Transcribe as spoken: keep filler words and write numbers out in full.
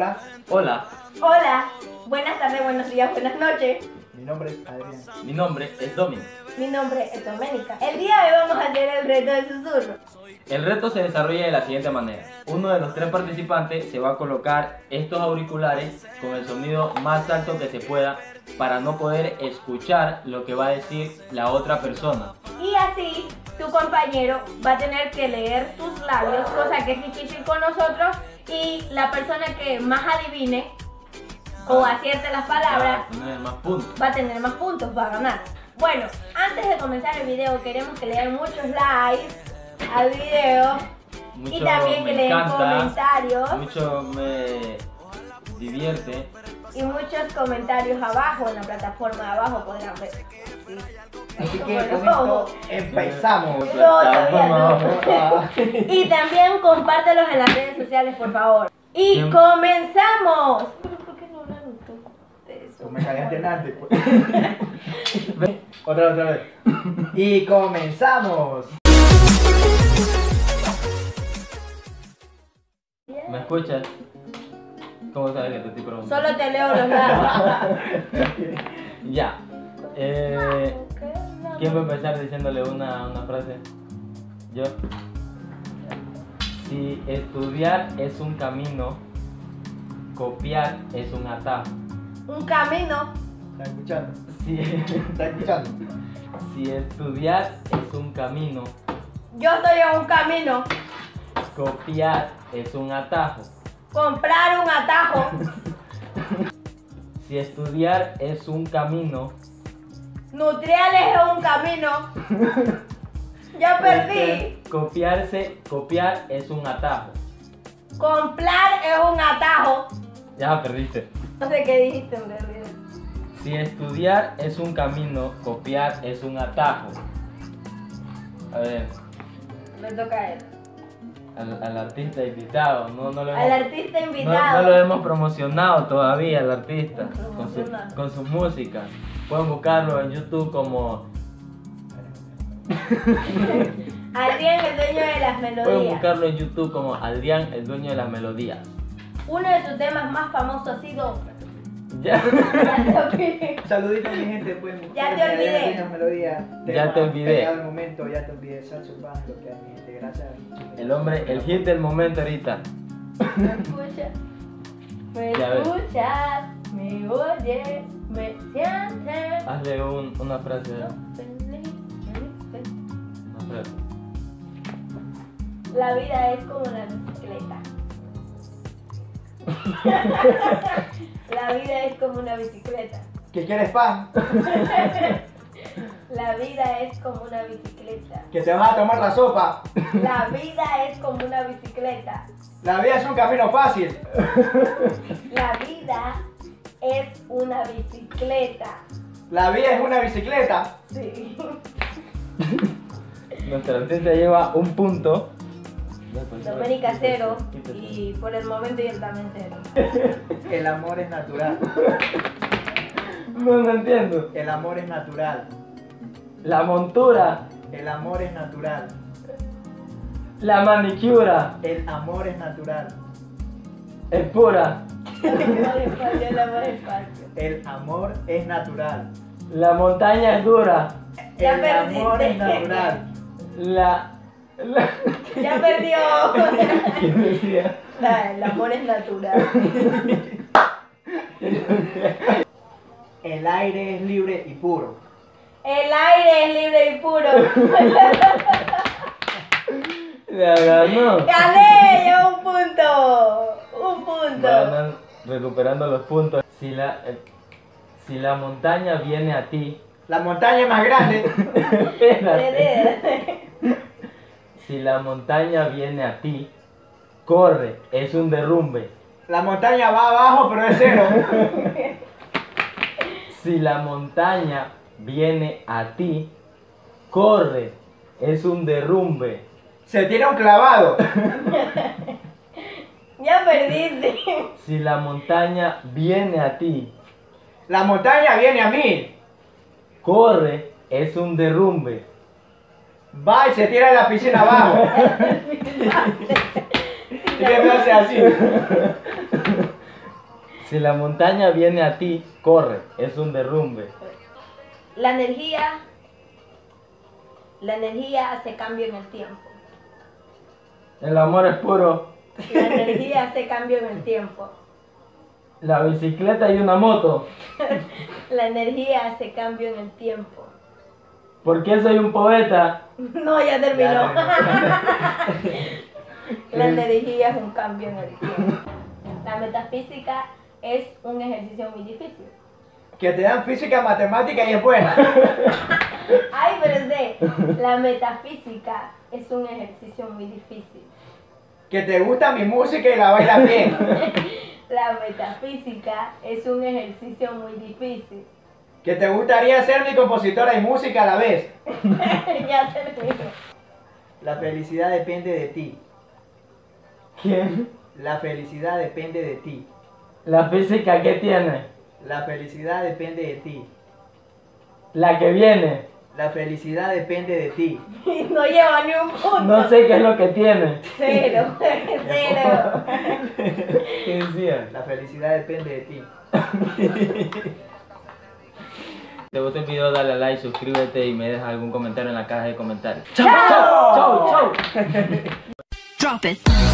Hola. Hola, Hola, buenas tardes, buenos días, buenas noches. Mi nombre es Adrián. mi nombre es Dominic. Mi nombre es Doménica. El día de hoy vamos a hacer el reto del susurro. El reto se desarrolla de la siguiente manera. Uno de los tres participantes se va a colocar estos auriculares con el sonido más alto que se pueda para no poder escuchar lo que va a decir la otra persona. Y así tu compañero va a tener que leer tus labios, cosa que es difícil con nosotros. Y la persona que más adivine o acierte las palabras Para tener más puntos. va a tener más puntos, va a ganar. Bueno, antes de comenzar el video queremos que le den muchos likes al video Mucho y también que me le den encanta, comentarios mucho me divierte. y muchos comentarios abajo en la plataforma de abajo podrán ver. Sí. Así Como que los con esto ojos. empezamos. No, todavía no. Ah, Y también compártelos en las redes sociales, por favor. Y Bien. comenzamos. ¿Por qué no hablan de eso? Tú me cagaste en antes, pues. Otra vez, otra vez. Y comenzamos. ¿Me escuchas? ¿Cómo sabes que te estoy preguntando? Solo te leo los labios. Ya. Eh, ¿Quién va a empezar diciéndole una, una frase? Yo. Si estudiar es un camino, copiar es un atajo. Un camino. ¿Estás escuchando? Si, ¿Estás escuchando? si estudiar es un camino, Yo estoy en un camino. copiar es un atajo. Comprar un atajo. Si estudiar es un camino, Nutriales es un camino. Ya perdí. este, copiarse, copiar es un atajo. Comprar es un atajo. Ya perdiste. No sé qué dijiste en realidad. Si estudiar es un camino, copiar es un atajo. A ver, Me toca a él. al, al artista invitado, no, no, lo Al hemos, artista no, invitado. no lo hemos promocionado todavía al artista con su, Promocionado. con su música. Pueden buscarlo en YouTube como... Adrián, el dueño de las Pueden melodías. buscarlo en YouTube como Adrián, el dueño de las melodías. Uno de sus temas más famosos ha sido. Ya, Ya te olvidé. Saluditos mi gente, pueden Ya te buscarme, olvidé. Adrián Peña Melodía. Ya Tema te olvidé. pegado al momento, ya te olvidé. Salsa urbana, lo que hay mi gente. Gracias. el hombre, el hit del momento ahorita. ¿Me escuchas? ¿Me Ya ves. escuchas? ¿Me oyes? ¿Me sientes? Hazle un, una frase. Feliz, feliz, feliz. Una frase. La vida es como una bicicleta. La vida es como una bicicleta. ¿Que quieres pan? La vida es como una bicicleta. ¿Que te vas a tomar la sopa? La vida es como una bicicleta. La vida es un camino fácil. La vida es una bicicleta. La vida es una bicicleta. Sí. Nuestra artista lleva un punto. Doménica cero. Quítate. Y por el momento yo también cero. El amor es natural. No, no entiendo. El amor es natural. La montura, El amor es natural. la manicura, El amor es natural. es pura. El amor es fácil, el amor es fácil. El amor es natural. La montaña es dura. Ya El amor perdiste. es natural. La... la... Ya perdió. ¿Quién decía? Ah, el amor es natural. El aire es libre y puro. El aire es libre y puro. La ganó. Gané yo un punto. Un punto. Van recuperando los puntos. Si la, eh, si la montaña viene a ti, La montaña es más grande. espérate. Si la montaña viene a ti, corre, es un derrumbe. La montaña va abajo, pero es cero. Si la montaña viene a ti, corre, es un derrumbe. Se tira un clavado. Ya perdiste. Si la montaña viene a ti, La montaña viene a mí. corre, es un derrumbe. Va y se tira en la piscina abajo. ¿Y qué me hace así? Si la montaña viene a ti, corre, es un derrumbe. La energía, la energía hace cambio en el tiempo. El amor es puro. La energía hace cambio en el tiempo. La bicicleta y una moto. La energía hace cambio en el tiempo. ¿Por qué soy un poeta? No, ya terminó. Ya La energía es un cambio en el tiempo. La metafísica es un ejercicio muy difícil. Que te dan física, matemática y es buena. Ay, pero es de, la metafísica es un ejercicio muy difícil. Que te gusta mi música y la bailas bien. La metafísica es un ejercicio muy difícil. Que te gustaría ser mi compositora y música a la vez. Ya terminó. La felicidad depende de ti. ¿Quién? La felicidad depende de ti. La física que tiene. La felicidad depende de ti. La que viene. La felicidad depende de ti. Y no lleva ni un punto. No sé qué es lo que tiene. Cero. Cero. ¿Qué decía? La felicidad depende de ti. Si te gustó el video, dale a like, suscríbete y me dejas algún comentario en la caja de comentarios. ¡Chao! ¡Chao! ¡Chao! Drop it.